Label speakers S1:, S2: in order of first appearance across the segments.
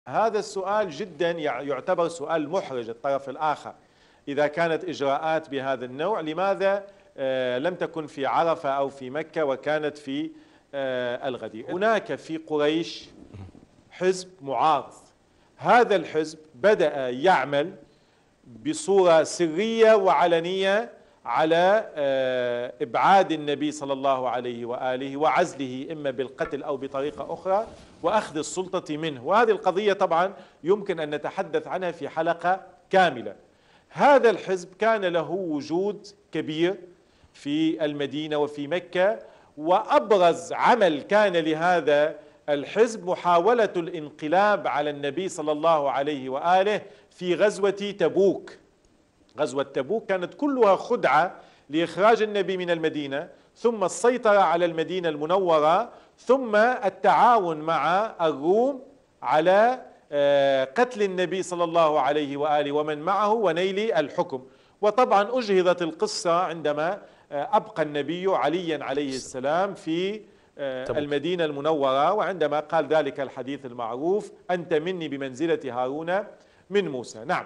S1: هذا السؤال جدا يعتبر سؤال محرج الطرف الآخر. إذا كانت إجراءات بهذا النوع، لماذا لم تكن في عرفة أو في مكة وكانت في الغدير؟ هناك في قريش حزب معارض. هذا الحزب بدأ يعمل بصورة سرية وعلنية على إبعاد النبي صلى الله عليه وآله وعزله إما بالقتل أو بطريقة أخرى وأخذ السلطة منه. وهذه القضية طبعا يمكن أن نتحدث عنها في حلقة كاملة. هذا الحزب كان له وجود كبير في المدينة وفي مكة، وأبرز عمل كان لهذا الحزب محاولة الانقلاب على النبي صلى الله عليه وآله في غزوة تبوك. غزوة تبوك كانت كلها خدعة لإخراج النبي من المدينة، ثم السيطرة على المدينة المنورة، ثم التعاون مع الروم على قتل النبي صلى الله عليه وآله ومن معه ونيل الحكم. وطبعا أجهضت القصة عندما أبقى النبي عليا عليه السلام في المدينة المنورة، وعندما قال ذلك الحديث المعروف: أنت مني بمنزلة هارون من موسى. نعم.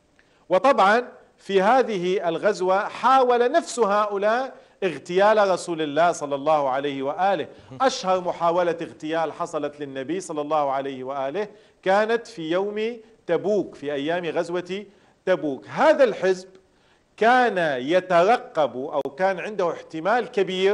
S1: وطبعا في هذه الغزوة حاول نفس هؤلاء اغتيال رسول الله صلى الله عليه وآله. أشهر محاولة اغتيال حصلت للنبي صلى الله عليه وآله كانت في يوم تبوك، في أيام غزوة تبوك. هذا الحزب كان يترقب أو كان عنده احتمال كبير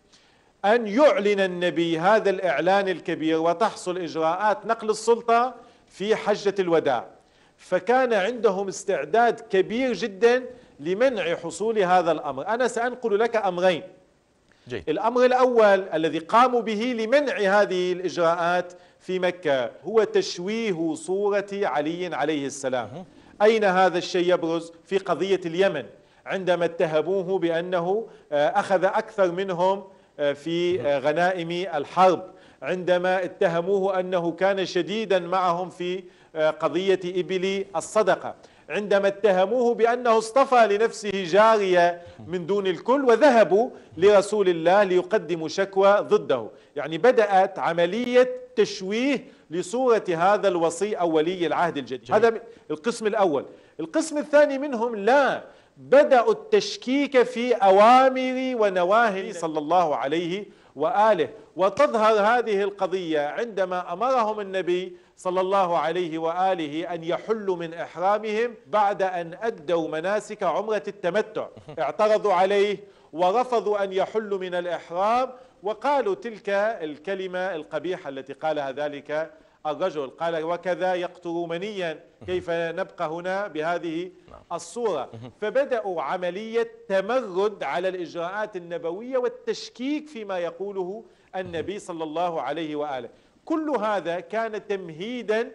S1: أن يعلن النبي هذا الإعلان الكبير وتحصل إجراءات نقل السلطة في حجة الوداع، فكان عندهم استعداد كبير جدا لمنع حصول هذا الأمر. أنا سأنقل لك أمرين. الأمر الأول الذي قاموا به لمنع هذه الإجراءات في مكة هو تشويه صورة علي عليه السلام. أين هذا الشيء يبرز؟ في قضية اليمن، عندما اتهموه بأنه أخذ أكثر منهم في غنائم الحرب، عندما اتهموه أنه كان شديدا معهم في قضية إبل الصدقة، عندما اتهموه بأنه اصطفى لنفسه جارية من دون الكل، وذهبوا لرسول الله ليقدموا شكوى ضده. يعني بدأت عملية تشويه لصورة هذا الوصي أو ولي العهد الجديد. هذا القسم الأول. القسم الثاني منهم لا بدأوا التشكيك في أوامر ونواهي صلى الله عليه وآله. وتظهر هذه القضية عندما أمرهم النبي صلى الله عليه وآله أن يحلوا من إحرامهم بعد أن أدوا مناسك عمرة التمتع. اعترضوا عليه ورفضوا أن يحلوا من الإحرام، وقالوا تلك الكلمة القبيحة التي قالها ذلك الرجل، قال: وكذا يقطر منيا، كيف نبقى هنا بهذه الصورة؟ فبدأوا عملية تمرد على الإجراءات النبوية والتشكيك فيما يقوله النبي صلى الله عليه وآله. كل هذا كان تمهيدا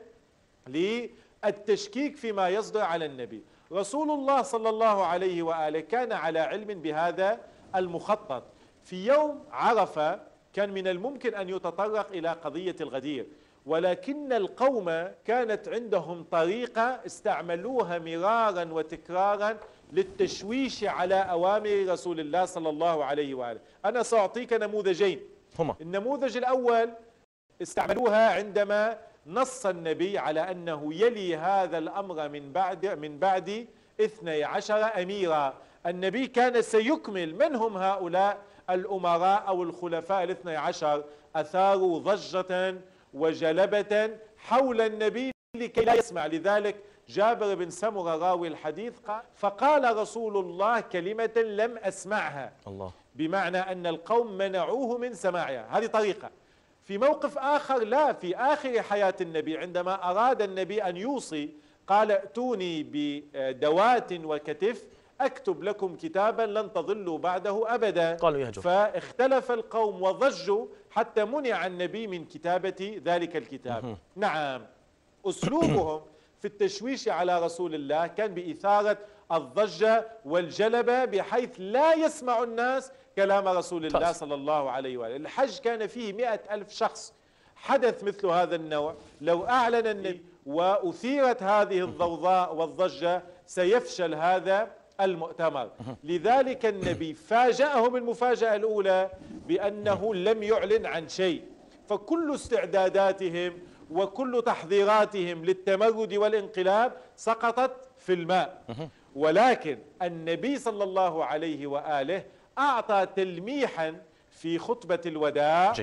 S1: للتشكيك فيما يصدر على النبي. رسول الله صلى الله عليه وآله كان على علم بهذا المخطط. في يوم عرفة كان من الممكن أن يتطرق إلى قضية الغدير، ولكن القوم كانت عندهم طريقة استعملوها مرارا وتكرارا للتشويش على أوامر رسول الله صلى الله عليه وآله. أنا سأعطيك نموذجين. النموذج الأول استعملوها عندما نص النبي على أنه يلي هذا الأمر من بعد 12 أميرا. النبي كان سيكمل. من هم هؤلاء الأمراء أو الخلفاء 12؟ أثاروا ضجة وجلبة حول النبي لكي لا يسمع. لذلك جابر بن سمرة راوي الحديث قال: فقال رسول الله كلمة لم أسمعها، الله، بمعنى أن القوم منعوه من سماعها. هذه طريقة. في موقف آخر لا، في آخر حياة النبي عندما أراد النبي أن يوصي قال: ائتوني بدوات وكتف أكتب لكم كتابا لن تضلوا بعده أبدا. فاختلف القوم وضجوا حتى منع النبي من كتابة ذلك الكتاب. نعم، أسلوبهم في التشويش على رسول الله كان بإثارة الضجة والجلبة بحيث لا يسمع الناس كلام رسول الله صلى الله عليه وآله. الحج كان فيه 100,000 شخص. حدث مثل هذا النوع لو أعلن النبي وأثيرت هذه الضوضاء والضجة سيفشل هذا المؤتمر. لذلك النبي فاجأهم المفاجأة الأولى بأنه لم يعلن عن شيء، فكل استعداداتهم وكل تحذيراتهم للتمرد والانقلاب سقطت في الماء. ولكن النبي صلى الله عليه وآله أعطى تلميحا في خطبة الوداع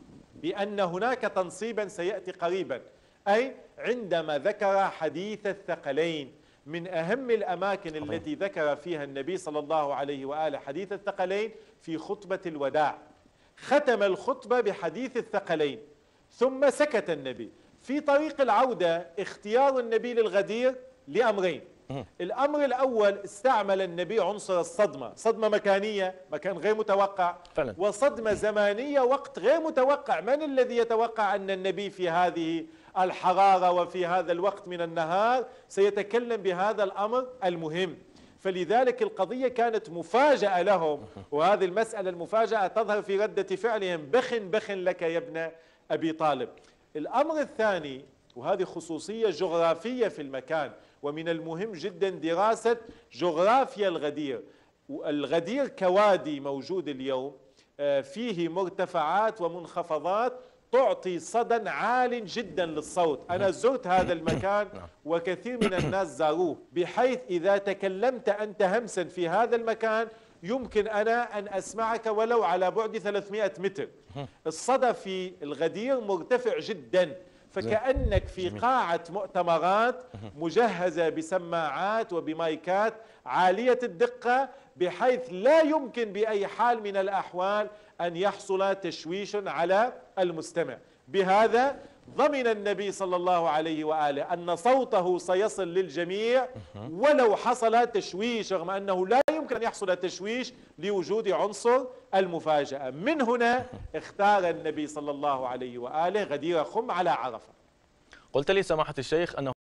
S1: بأن هناك تنصيبا سيأتي قريبا، أي عندما ذكر حديث الثقلين. من أهم الأماكن التي ذكر فيها النبي صلى الله عليه وآله حديث الثقلين في خطبة الوداع. ختم الخطبة بحديث الثقلين ثم سكت النبي. في طريق العودة اختيار النبي للغدير لأمرين. الأمر الأول، استعمل النبي عنصر الصدمة، صدمة مكانية، مكان غير متوقع فعلا، وصدمة زمانية، وقت غير متوقع. من الذي يتوقع أن النبي في هذه الحرارة وفي هذا الوقت من النهار سيتكلم بهذا الأمر المهم؟ فلذلك القضية كانت مفاجأة لهم، وهذه المسألة المفاجأة تظهر في ردة فعلهم: بخ بخ لك يا ابن أبي طالب. الأمر الثاني، وهذه خصوصية جغرافية في المكان، ومن المهم جدا دراسة جغرافيا الغدير. الغدير كوادي موجود اليوم، فيه مرتفعات ومنخفضات تعطي صدى عال جدا للصوت. أنا زرت هذا المكان وكثير من الناس زاروه، بحيث إذا تكلمت أنت همسا في هذا المكان يمكن أنا أن أسمعك ولو على بعد 300 متر. الصدى في الغدير مرتفع جدا، فكأنك في قاعة مؤتمرات مجهزة بسماعات وبمايكات عالية الدقة، بحيث لا يمكن بأي حال من الأحوال أن يحصل تشويش على المستمع. بهذا ضمن النبي صلى الله عليه وآله أن صوته سيصل للجميع ولو حصل تشويش، رغم أنه لا يمكن أن يحصل تشويش لوجود عنصر المفاجأة. من هنا اختار النبي صلى الله عليه وآله غدير خم على عرفة.
S2: قلت لي سماحة الشيخ أنه